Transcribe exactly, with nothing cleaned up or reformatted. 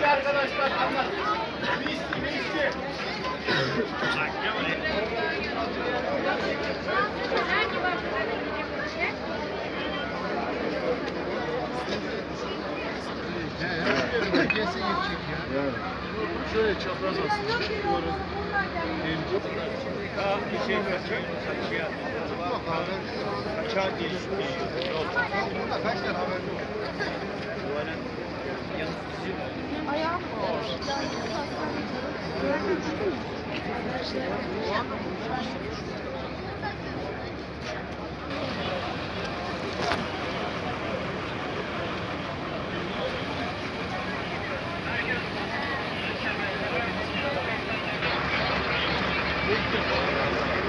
Bisti arkadaşlar anlat. Bisti bisti. Şöyle çapraz aslında. Daha bir şey kaçıyor. Kaçıyor. Kaçar diye düşünüyorum. Kaç tane haber yok. Ayağım Thank you.